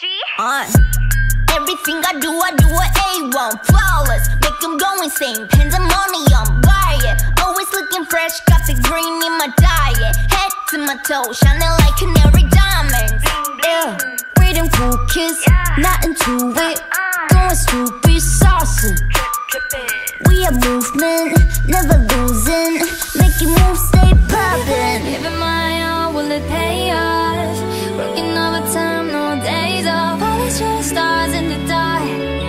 Everything I do A1, flawless. Make them go insane, pandemonium, buy it. Always looking fresh, got the green in my diet. Head to my toe, shining like canary diamonds. Yeah, reading cool kids, not into it. Going stupid, saucing. We are movement, never losing. Making moves, stay poppin'. Giving my all, will it pay off? Working overtime, no days off. All these shooting stars in the dark.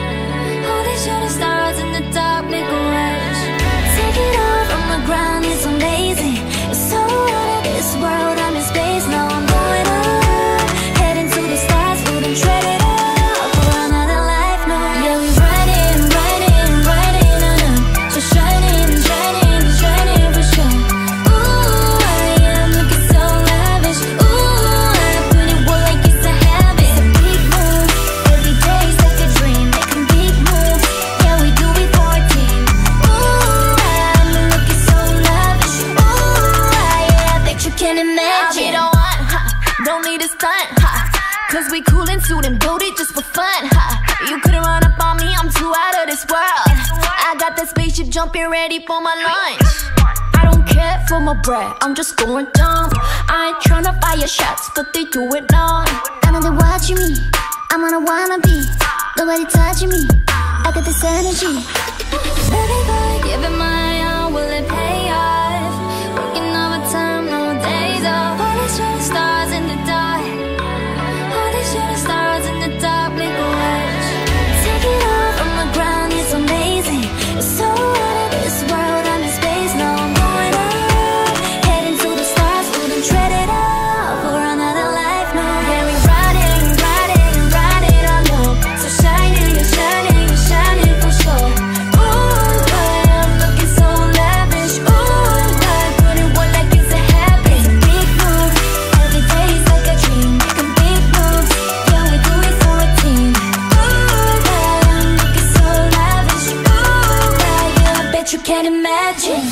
All these shooting stars in the dark make a wish. Take it off from the ground, it's amazing. It's so out of this world, I'm in space. Now I'm going up, heading to the stars, wouldn't tread it up for another life, no. Yeah, we riding, riding, riding on up. So shining, shining, shining for sure. Ooh, I am looking so lavish. Ooh, I put it well like it's a habit. It's a big move, every day's like a dream. Making big moves, yeah, we do it for a team. Ooh, I'm looking so lavish. Ooh, yeah, I bet you can imagine. I'll be the one, don't need a stunt, cause we cool and suit and booty just for fun, You couldn't run up on me, I'm too out of this world. I got that spaceship jumping ready for my lunch. I don't care for my bread, I'm just going dumb. I ain't tryna fire shots, but they do it long. I know they're watching me, I'm on a wannabe. Nobody touching me, I got this energy. Baby boy, giving my all, will it pay off? Working overtime, no days off. All these shooting stars in the dark. All these shooting stars in the dark make a wish. Take it off from the ground, it's amazing. It's so out of this world, I'm in space. Now I'm going up, heading to the stars, wouldn't tread it up for another life, no. Yeah, we riding, riding, riding on low. So shining, you're shining, you're shining for sure. Ooh, I'm looking so lavish. Ooh, I put it well like it's a habit. It's a big move, every day's like a dream. Making big moves, yeah, we do it for a team. Ooh, I'm looking so lavish. Ooh, yeah, I bet you can't imagine.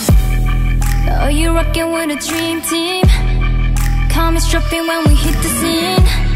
Oh, you're rocking with a dream team. Call me strapping when we hit the scene.